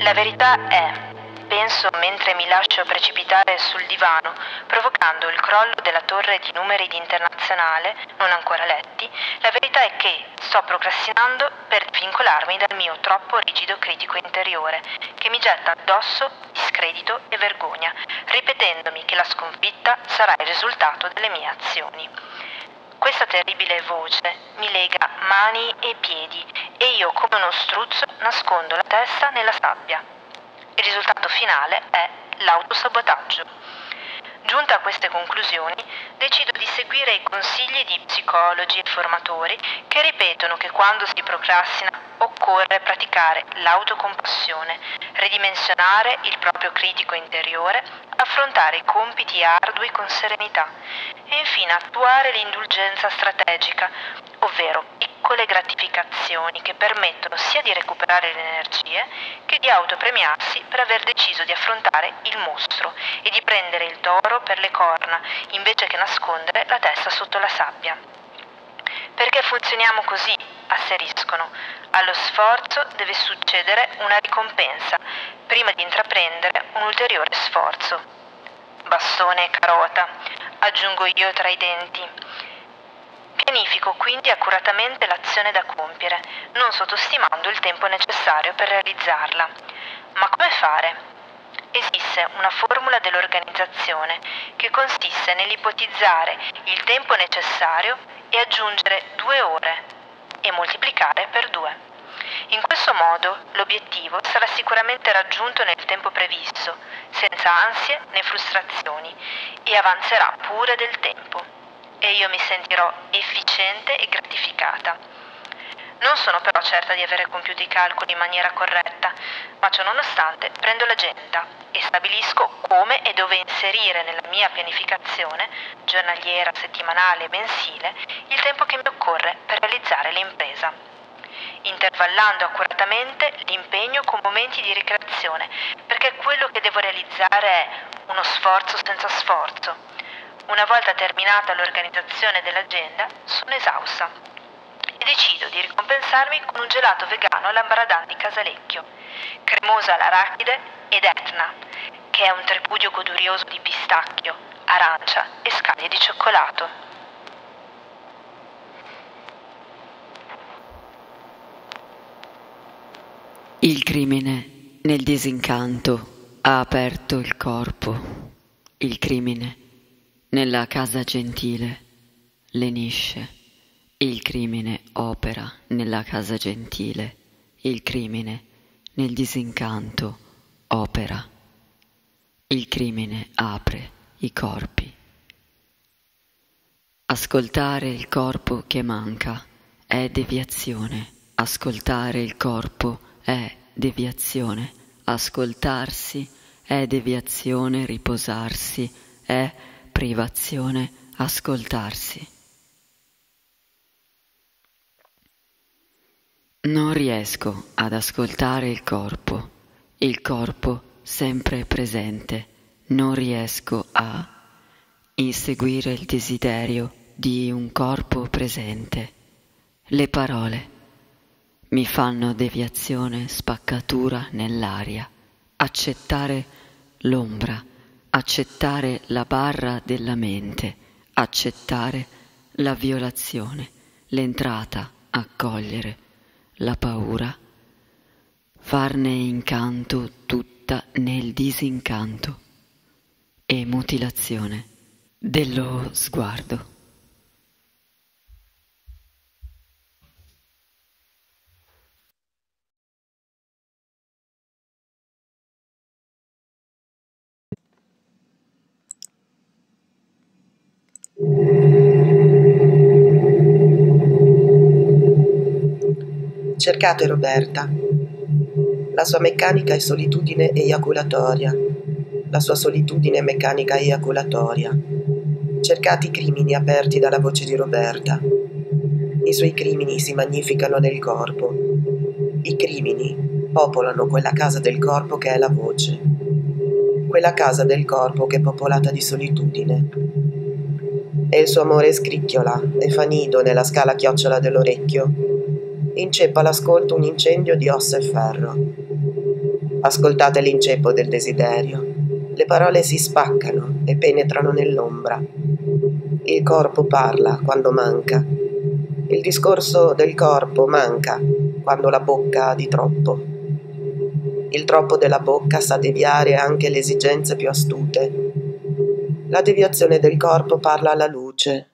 La verità è, penso mentre mi lascio precipitare sul divano, provocando il crollo della torre di numeri di Internazionale, non ancora letti, la verità è che sto procrastinando per vincolarmi dal mio troppo rigido critico interiore, che mi getta addosso discredito e vergogna, ripetendomi che la sconfitta sarà il risultato delle mie azioni. Questa terribile voce mi lega mani e piedi e io, come uno struzzo, nascondo la testa nella sabbia. Il risultato finale è l'autosabotaggio. Giunta a queste conclusioni, decido di seguire i consigli di psicologi e formatori che ripetono che quando si procrastina occorre praticare l'autocompassione, ridimensionare il proprio critico interiore, affrontare i compiti ardui con serenità e infine attuare l'indulgenza strategica, ovvero piccole gratificazioni che permettono sia di recuperare le energie che di autopremiarsi per aver deciso di affrontare il mostro e di prendere il toro per le corna invece che nascondere la testa sotto la sabbia. Perché funzioniamo così, asseriscono. Allo sforzo deve succedere una ricompensa prima di intraprendere un ulteriore sforzo. Bastone e carota, aggiungo io tra i denti. Pianifico quindi accuratamente l'azione da compiere, non sottostimando il tempo necessario per realizzarla. Ma come fare? Esiste una formula dell'organizzazione che consiste nell'ipotizzare il tempo necessario e aggiungere 2 ore e moltiplicare per 2. In questo modo l'obiettivo sarà sicuramente raggiunto nel tempo previsto, senza ansie né frustrazioni, e avanzerà pure del tempo. E io mi sentirò efficiente e gratificata. Non sono però certa di avere compiuto i calcoli in maniera corretta, ma ciò nonostante prendo l'agenda e stabilisco come e dove inserire nella mia pianificazione, giornaliera, settimanale e mensile, il tempo che mi occorre per realizzare l'impresa, intervallando accuratamente l'impegno con momenti di ricreazione, perché quello che devo realizzare è uno sforzo senza sforzo. Una volta terminata l'organizzazione dell'agenda, sono esausta e decido di ricompensarmi con un gelato vegano all'ambaradan di Casalecchio, cremosa all'arachide ed Etna, che è un tripudio godurioso di pistacchio, arancia e scaglie di cioccolato. Il crimine nel disincanto ha aperto il corpo. Il crimine nella casa gentile lenisce. Il crimine opera nella casa gentile. Il crimine nel disincanto opera. Il crimine apre i corpi. Ascoltare il corpo che manca è deviazione. Ascoltare il corpo è deviazione. Ascoltarsi è deviazione. Riposarsi è privazione. Ascoltarsi. Non riesco ad ascoltare il corpo sempre presente. Non riesco a inseguire il desiderio di un corpo presente. Le parole mi fanno deviazione, spaccatura nell'aria. Accettare l'ombra, accettare la barra della mente, accettare la violazione, l'entrata, accogliere la paura, farne incanto tutta nel disincanto e mutilazione dello sguardo. Cercate Roberta. La sua meccanica è solitudine eiaculatoria. La sua solitudine è meccanica eiaculatoria. Cercate i crimini aperti dalla voce di Roberta. I suoi crimini si magnificano nel corpo. I crimini popolano quella casa del corpo che è la voce. Quella casa del corpo che è popolata di solitudine. E il suo amore scricchiola e fa nido nella scala chiocciola dell'orecchio. Inceppa all'ascolto un incendio di ossa e ferro. Ascoltate l'inceppo del desiderio. Le parole si spaccano e penetrano nell'ombra. Il corpo parla quando manca. Il discorso del corpo manca quando la bocca ha di troppo. Il troppo della bocca sa deviare anche le esigenze più astute. La deviazione del corpo parla alla luce.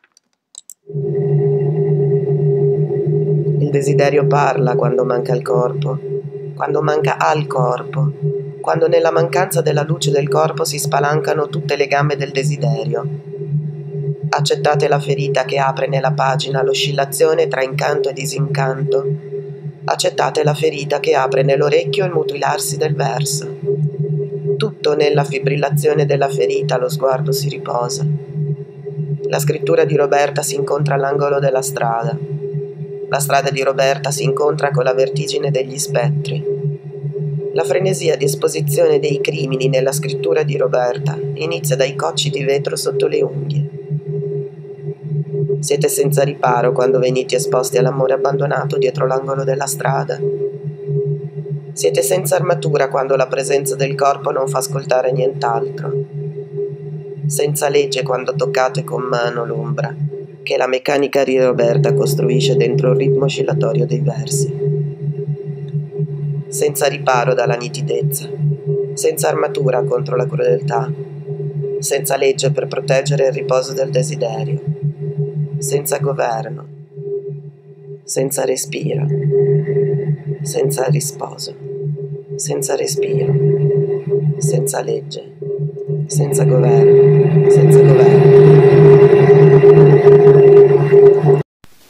Il desiderio parla quando manca il corpo, quando manca al corpo, quando nella mancanza della luce del corpo si spalancano tutte le gambe del desiderio. Accettate la ferita che apre nella pagina l'oscillazione tra incanto e disincanto. Accettate la ferita che apre nell'orecchio il mutilarsi del verso. Tutto nella fibrillazione della ferita lo sguardo si riposa. La scrittura di Roberta si incontra all'angolo della strada. La strada di Roberta si incontra con la vertigine degli spettri. La frenesia di esposizione dei crimini nella scrittura di Roberta inizia dai cocci di vetro sotto le unghie. Siete senza riparo quando venite esposti all'amore abbandonato dietro l'angolo della strada. Siete senza armatura quando la presenza del corpo non fa ascoltare nient'altro. Senza legge quando toccate con mano l'ombra che la meccanica di Roberta costruisce dentro il ritmo oscillatorio dei versi. Senza riparo dalla nitidezza, senza armatura contro la crudeltà, senza legge per proteggere il riposo del desiderio, senza governo, senza respiro, senza risposo, senza respiro, senza legge, senza governo, senza governo.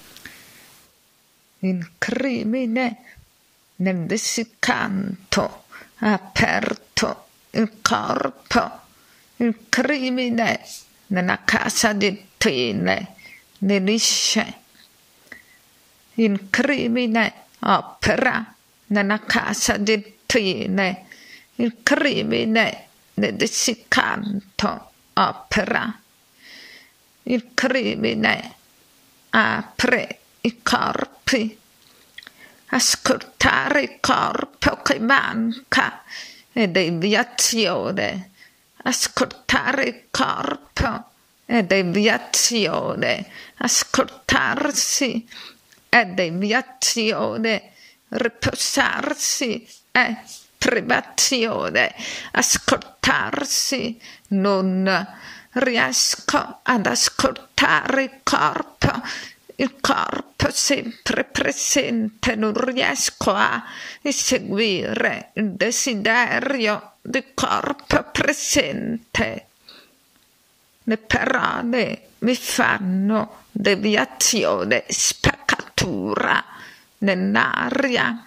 Il crimine nel dessicanto ha aperto il corpo, il crimine nella casa di Tine nerisce. Il crimine opera nella casa di Tine, il crimine nel dessicanto opera. Il crimine apre i corpi. Ascoltare il corpo che manca è deviazione. Ascoltare il corpo è deviazione. Ascoltarsi è deviazione. Riposarsi è privazione. Ascoltarsi, non riesco ad ascoltare il corpo sempre presente, non riesco a eseguire il desiderio del corpo presente. Le parole mi fanno deviazione, spaccatura nell'aria.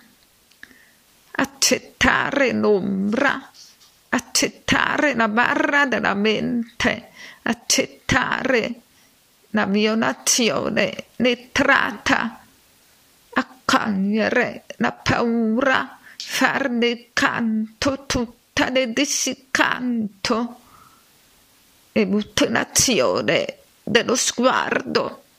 Accettare l'ombra, accettare la barra della mente, accettare la violazione letrata, accogliere la paura, farne canto tutta nel disicanto e mutilazione dello sguardo.